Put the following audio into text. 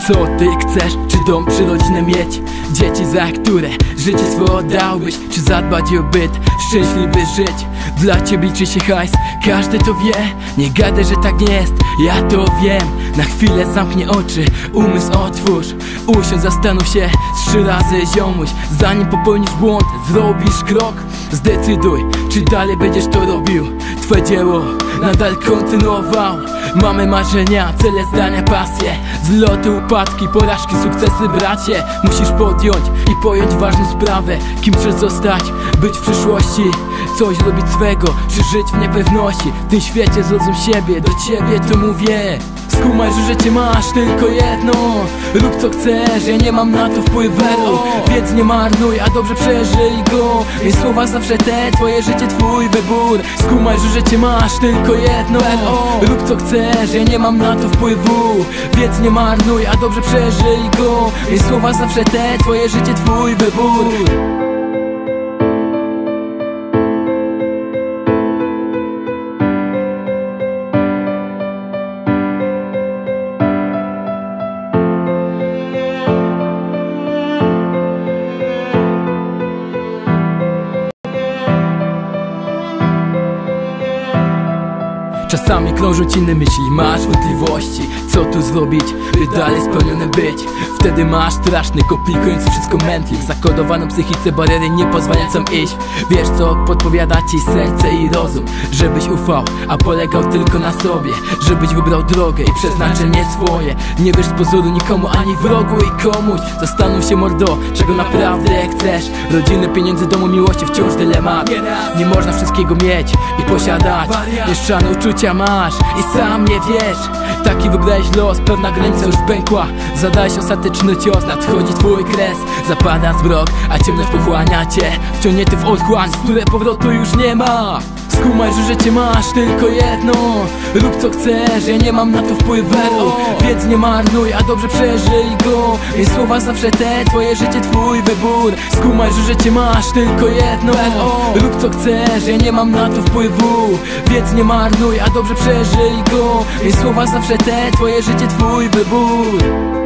Co ty chcesz? Czy dom, czy rodzinę mieć? Dzieci, za które życie swoje oddałbyś? Czy zadbać o byt, szczęśliwy żyć? Dla ciebie liczy się hajs, każdy to wie. Nie gadaj, że tak nie jest, ja to wiem. Na chwilę zamknij oczy, umysł otwórz. Usiądź, zastanów się 3 razy, ziomuś. Zanim popełnisz błąd, zrobisz krok. Zdecyduj, czy dalej będziesz to robił. Twoje dzieło nadal kontynuował. Mamy marzenia, cele, zdania, pasje, zloty, upadki, porażki, sukcesy, bracie. Musisz podjąć i pojąć ważną sprawę. Kim chcesz zostać, być w przyszłości, coś robić swego, czy żyć w niepewności. W tym świecie zrozum siebie, do ciebie to mówię. Skumaj, że życie masz tylko jedno. Rób co chcesz, ja nie mam na to wpływu. Więc nie marnuj, a dobrze przeżyj go. Jej słowa zawsze te, twoje życie, twój wybór. Skumaj, że życie masz tylko jedno. Rób co chcesz, ja nie mam na to wpływu. Więc nie marnuj, a dobrze przeżyj go. Jej słowa zawsze te, twoje życie, twój wybór. Czasami krążą ci inne myśli, masz wątpliwości, co tu zrobić, by dalej spełnione być. Wtedy masz straszny, komplikujący wszystko mętlik, zakodowaną psychice bariery, nie pozwalającą iść. Wiesz co podpowiada ci serce i rozum? Żebyś ufał, a polegał tylko na sobie. Żebyś wybrał drogę i przeznaczenie swoje. Nie wiesz z pozoru nikomu, ani wrogu i komuś. Zastanów się, mordo, czego naprawdę chcesz. Rodziny, pieniędzy, domu, miłości, wciąż dylemat. Nie można wszystkiego mieć i posiadać. Mieszane uczucia masz i sam nie wiesz. Taki wybrałeś los, pewna granica już pękła. Zadałeś ostateczny cios, nadchodzi twój kres. Zapada zmrok, a ciemność pochłania cię. Wciągnięty w otchłań, z której powrotu już nie ma. Skumaj, że życie masz tylko jedno. Rób co chcesz, ja nie mam na to wpływu. Więc nie marnuj, a dobrze przeżyj go. Jej słowa zawsze te, twoje życie, twój wybór. Skumaj, że życie masz tylko jedno. Rób co chcesz, ja nie mam na to wpływu. Więc nie marnuj, a dobrze przeżyj go. Jej słowa zawsze te, twoje życie, twój wybór.